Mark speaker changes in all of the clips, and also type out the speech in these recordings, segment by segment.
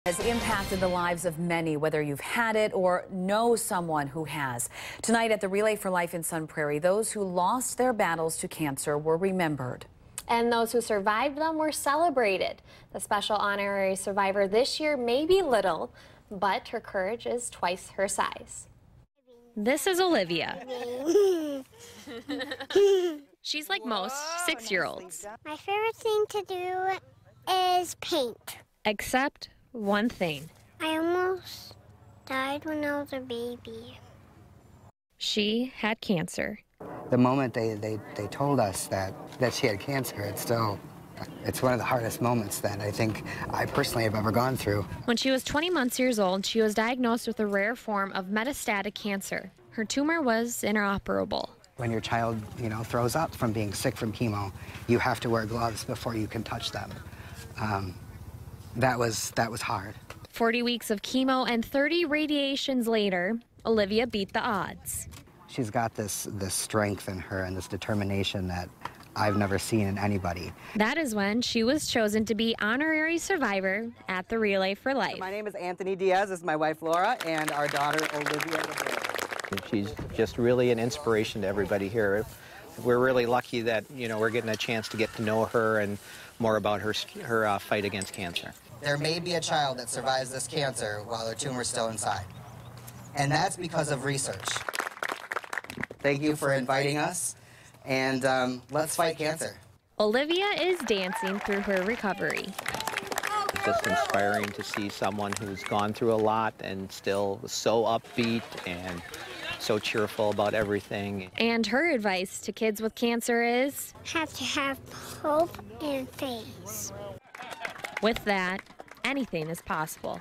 Speaker 1: Has impacted the lives of many, whether you've had it or know someone who has. Tonight at the Relay for Life in Sun Prairie, those who lost their battles to cancer were remembered.
Speaker 2: And those who survived them were celebrated. The special honorary survivor this year may be little, but her courage is twice her size. This is Olivia. She's like most 6-year-olds.
Speaker 3: My favorite thing to do is paint.
Speaker 2: Except one thing.
Speaker 3: I almost died when I was a baby.
Speaker 2: She had cancer.
Speaker 4: The moment they told us that she had cancer, it's one of the hardest moments that I think I personally have ever gone through.
Speaker 2: When she was 20 years old, she was diagnosed with a rare form of metastatic cancer. Her tumor was inoperable.
Speaker 4: When your child, throws up from being sick from chemo, you have to wear gloves before you can touch them. That was hard.
Speaker 2: 40 weeks of chemo and 30 radiations later, Olivia beat the odds.
Speaker 4: She's got this strength in her and this determination that I've never seen in anybody.
Speaker 2: That is when she was chosen to be honorary survivor at the Relay for Life.
Speaker 5: My name is Anthony Diaz. This is my wife Laura and our daughter Olivia.
Speaker 6: She's just really an inspiration to everybody here. We're really lucky that we're getting a chance to get to know her and more about her fight against cancer.
Speaker 7: There may be a child that survives this cancer while their tumor's still inside. And that's because of research. Thank you for inviting us, and let's fight cancer.
Speaker 2: Olivia is dancing through her recovery.
Speaker 6: Just inspiring to see someone who's gone through a lot and still so upbeat and so cheerful about everything.
Speaker 2: And her advice to kids with cancer is,
Speaker 3: Have to have hope and faith.
Speaker 2: with that, anything is possible.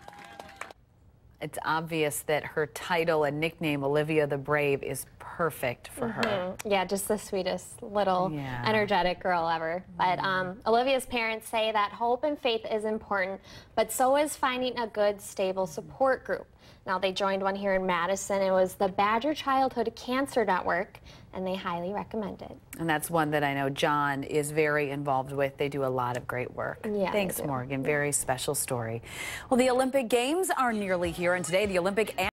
Speaker 1: It's obvious that her title and nickname, Olivia the Brave, is perfect for her.
Speaker 2: Yeah, just the sweetest little energetic girl ever. But Olivia's parents say that hope and faith is important, but so is finding a good, stable support group. Now, they joined one here in Madison. It was the Badger Childhood Cancer Network, and they highly recommend it.
Speaker 1: And that's one that I know John is very involved with. They do a lot of great work.
Speaker 2: Yeah,
Speaker 1: thanks, Morgan. Very special story. Well, the Olympic Games are nearly here, and today the Olympic